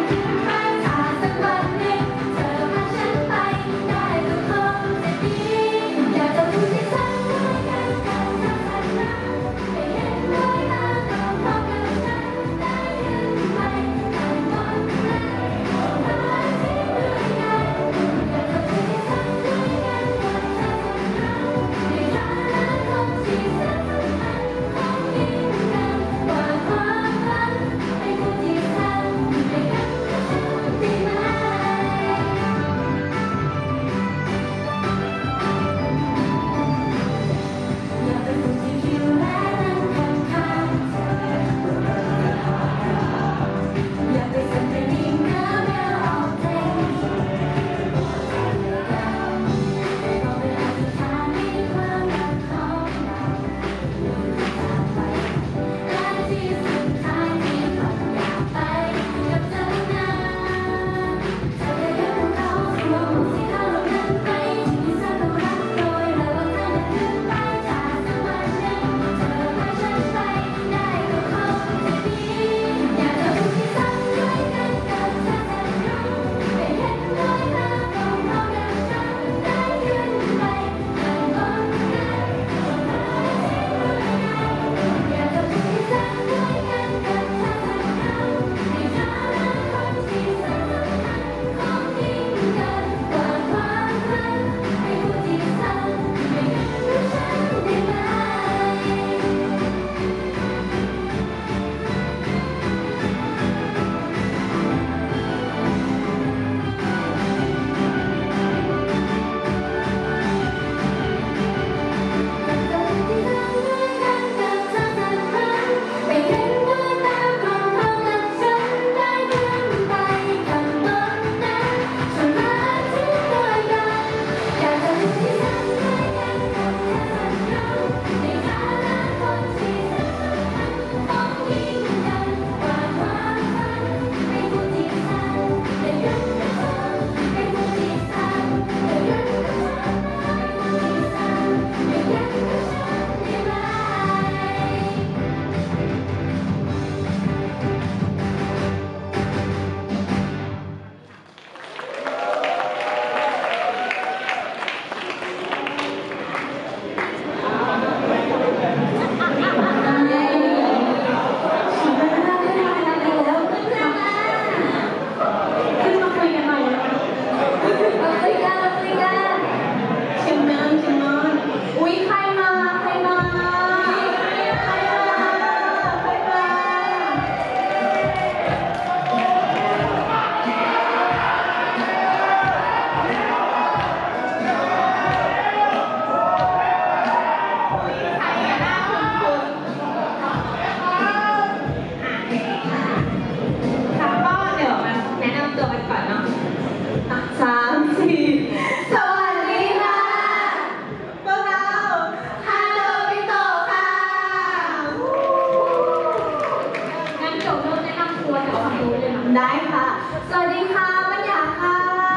ได้ค่ะสวัสดีค่ะปัญญาค่ะ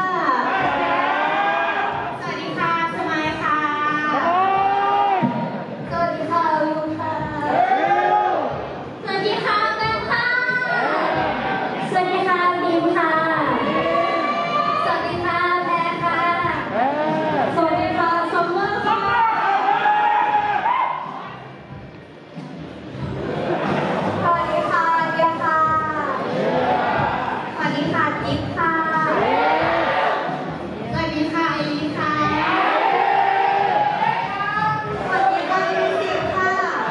สวัสดีค่ะสมัยค่ะสวัสดีค่ะลุงค่ะสวัสดีค่ะแก้วค่ะสวัสดีค่ะบีมค่ะสวัสดีค่ะแพรค่ะสวัสดีค่ะซัมเมอร์ค่ะสวัสดีค่ะเดียค่ะสวัสดีค่ะจิ๊บค่ะสวัสดีค่ะอีค่ะสวัสดีค่ะมิวสิกค่ะ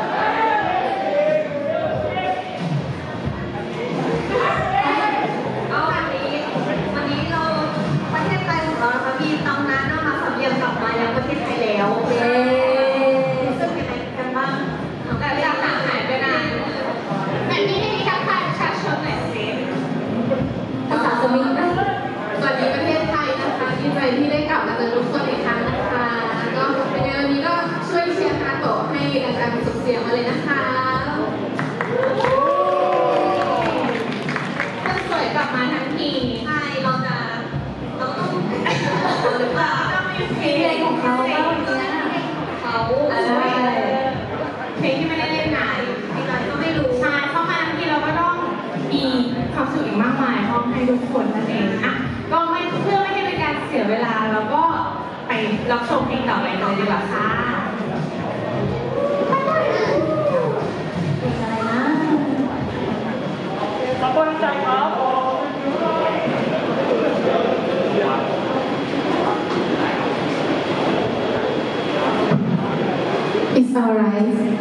ก็วันนี้เราประเทศไทยของเรานะคะมีตำนานนะคะสำเนียงกลับมายังประเทศไทยแล้วซึ่งเป็นอะไรกันบ้างแต่เวลาห่างหายไปนานแบบนี้ให้มีทักทายประชาชนหน่อยสิภาษาสมิงสวัสดีประเทศไทยนะคะดีใจที่ได้กลับมาเจอทุกคนอีกครั้งนะคะก็ในวันนี้ก็ช่วยเชียร์ฮาโตะให้ดังๆสุดเสียงมาเลยนะคะคนสวยกลับมาทั้งทีใช่เราต้องหรือเปล่าต้องมีเพลงของเขาบ้างเนี่ยเขาเพลงที่ไม่ได้เล่นนานเพลงอะไรก็ไม่รู้ใช่เข้ามาทั้งทีเราก็ต้องมีความสุขอีกมากมายมอบให้ให้ทุกคนนั่นเองอ่ะก็ไม่เพื่อไม่ให้เป็นการเสียเวลาแล้วก็ไปรับชมเพลงต่อไปเลยดีกว่าค่ะเพลงอะไรนะขอบคุณใจครับ It's alright.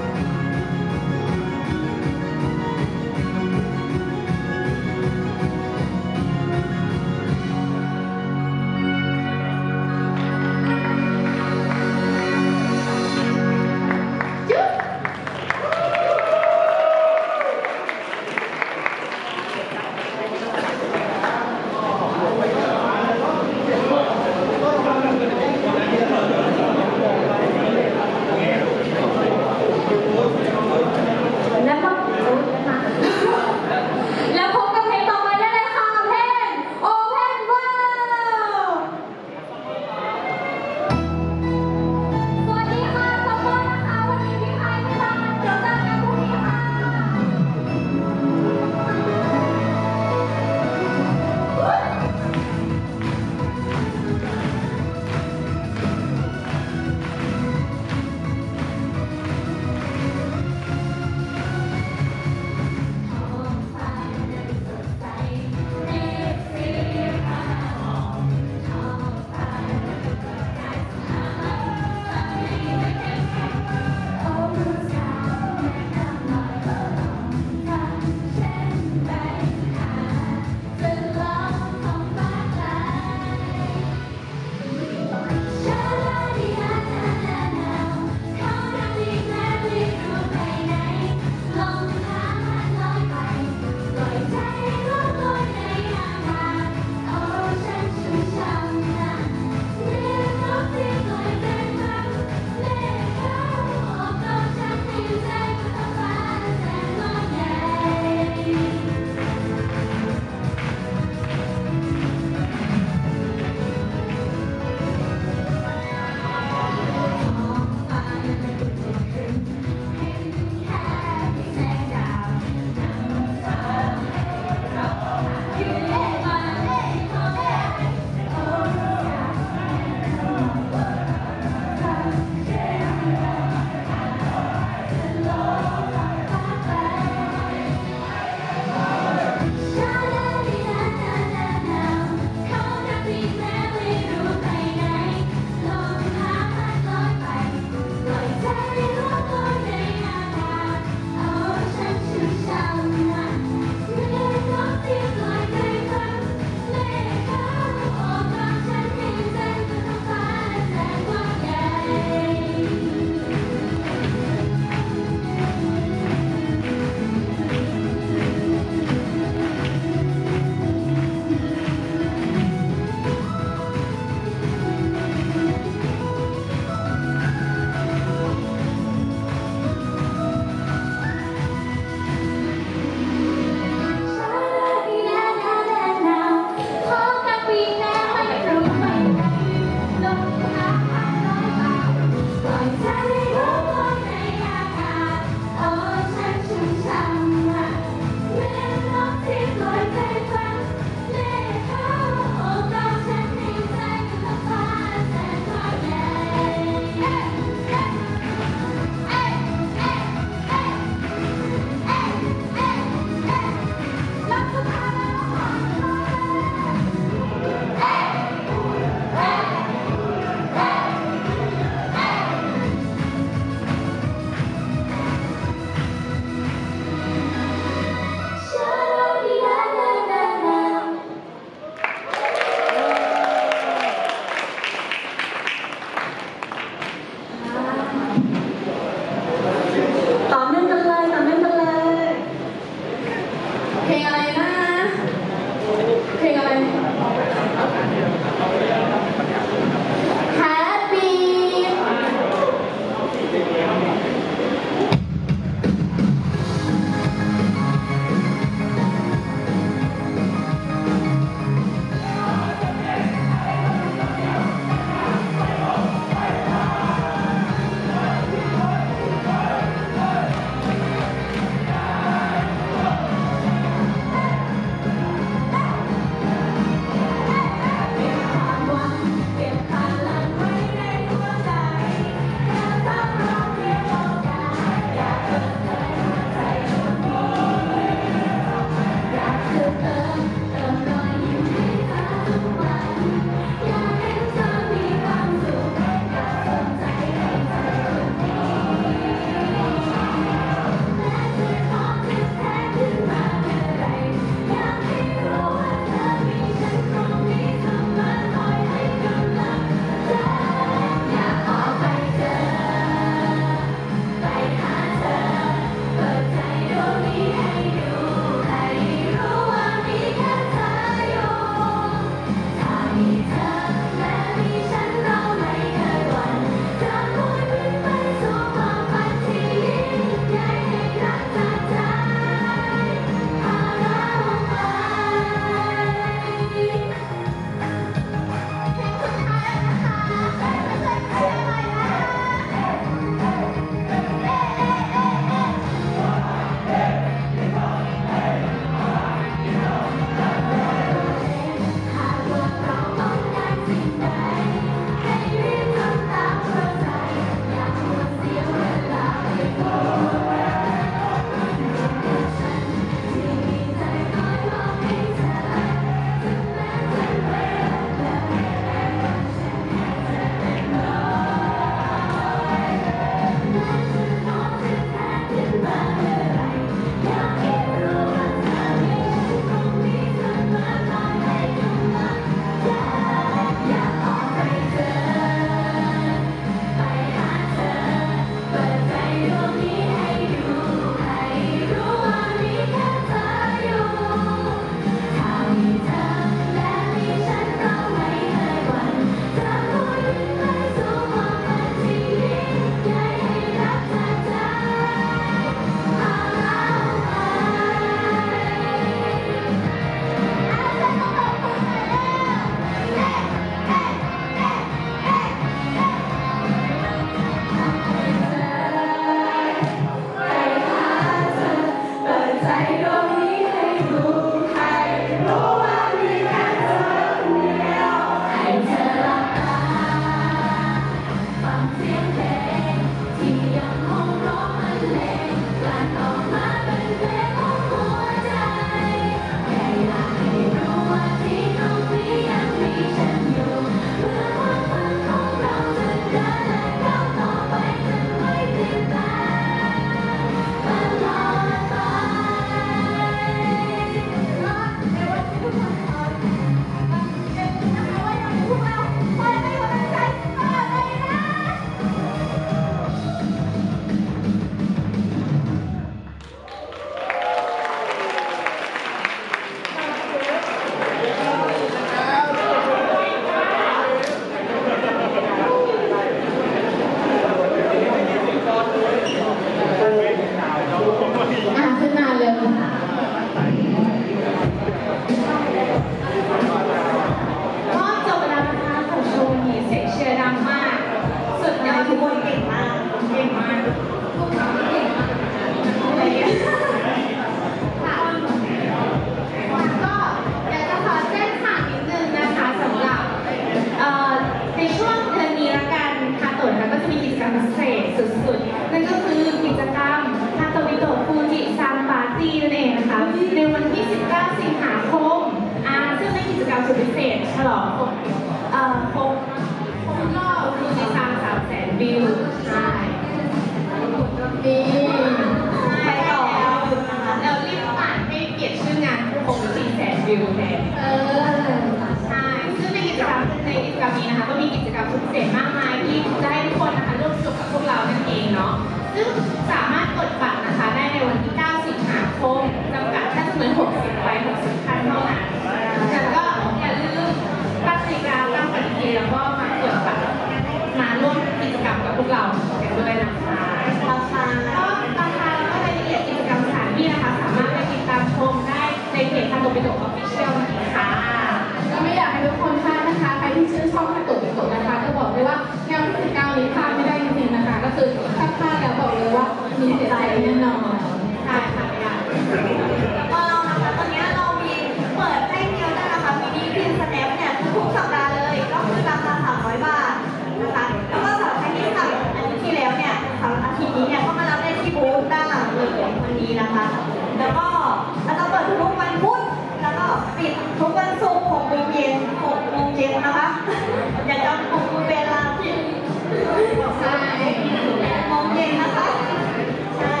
ษตรฉลองครบรอบดูในทาง300,000 วิวใช่ดีไปต่อเรารีบอ่านให้เปลี่ยนชื่องานครบ400,000 วิวแทนใช่ซึ่งในกิจกรรมนี้นะคะก็มีกิจกรรมสุดพิเศษมากมายที่จะให้ทุกคนนะคะร่วมสนุกกับพวกเรานั่นเองเนาะซึ่งสามารถกดบัตรนะคะได้ในวันที่ 9 สิงหาคมจำกัดแค่จำนวน60 ไป60 ท่านเท่านั้นแล้วก็อย่าลืมตั้งนาฬิกาตั้งปฏิทินแล้วก็มากดบัตรมาร่วมกิจกรรมกับพวกเรากันด้วยนะคะราคาแล้วก็รายละเอียดกิจกรรมสถานที่นะคะสามารถไปติดตามชมได้ในเพจทางโตปิโตะออฟฟิเชียลนะคะก็ไม่อยากให้ทุกคนพลาดนะคะใครที่ชื่นชอบคาโตะปิโตะนะคะก็บอกเลยว่างานกิจกรรมนี้พลาดไม่ได้จริงๆนะคะก็คือถ้าพลาดแล้วบอกเลยว่ามีเสียใจแน่นอนใช่ค่ะไม่ได้แล้วก็เรานะคะตอนนี้เรามีเปิดให้เดียวได้นะคะมินิพิมพ์สแนปเนี่ยทุกสัปดาห์เลยก็คือราคา300 บาทนะคะแล้วก็สำหรับใครที่สั่งอาทิตย์ที่แล้วเนี่ยสำหรับอาทิตย์นี้เนี่ยก็มารับได้ที่บูธด้านหลังเลยวันนี้นะคะ แล้วก็เราจะเปิดทุกวันพุธแล้วก็ปิดทุกวันศุกร์6 โมงเย็น6 โมงเย็นนะคะอย่าจำ6 โมงเวลาที่ใช่6 โมงเย็นนะคะใช่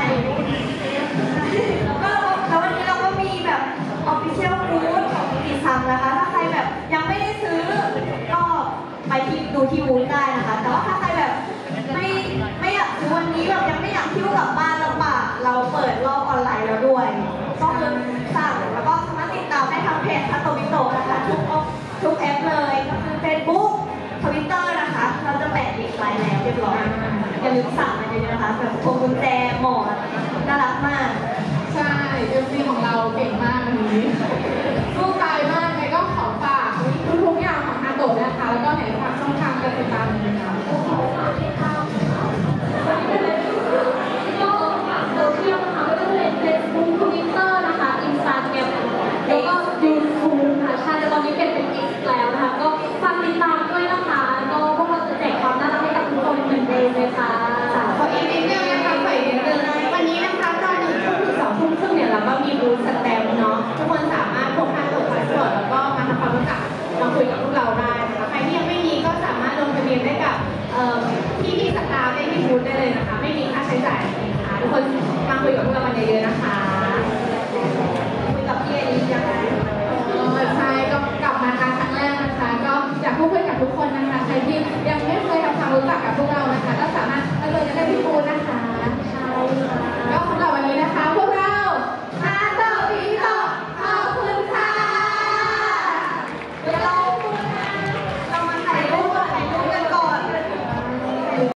แล้ววันนี้เราก็มีแบบ Official Booth ของกิซังนะคะถ้าใครแบบยังไม่ได้ซื้อก็ไปดูที่บูธได้นะคะแต่ว่าถ้าใครแบบไม่อยากซื้อวันนี้แบบยังไม่อยากทิ้วกลับบ้านลำบากเราเปิดรอบออนไลน์แล้วด้วยก็คือสั่งแล้วก็สามารถติดตามได้ทางเพจคาโตมิโตะนะคะทุกแอปเลยก็คือ Facebook Twitter นะคะเราจะแปะลิงก์ไว้แล้วเรียบร้อยอย่าลืมสั่งมาเยอะๆนะคะแบบพวงกุญแจหมอนน่ารักมากใช่ MC ของเราเก่งมากวันนี้สู้ตายมากไงก็ขอฝากทุกๆอย่างของคาโตะนะคะแล้วก็ไหนฝากช่องทางการติดตามเลยนะคะก็ฝากโซเชียลนะคะไม่ว่าจะเป็น Facebook Twitter นะคะ Instagram แล้วก็ YouTube ค่ะใช่แต่ตอนนี้เปลี่ยนเป็น X แล้วนะคะก็ฝากติดตามด้วยนะคะก็พวกเราจะแจกความน่ารักให้กับทุกคนเหมือนเดิมเลยค่ะขออีกนิดนึงนะคะขออีกนิดนึงวันนี้นะคะตอน1 ทุ่มถึง2 ทุ่มครึ่งเนี่ยเราก็มีบูธสแตมป์เนาะทุกคนสามารถพกพาตัวพาสปอร์ตแล้วก็มาทำความรู้จักมาคุยกับพวกเราได้นะคะใครที่ยังไม่มีก็สามารถลงทะเบียนได้กับพี่สตาฟได้ที่บูธได้เลยนะคะไม่มีค่าใช้จ่ายนะคะทุกคนมาคุยกับพวกเรากันเยอะๆนะคะคุยกับพี่เอลิสยังไงใช่ก็กลับมาครั้งแรกนะคะก็อยากพูดคุยกับทุกคนนะคะใครที่ยัง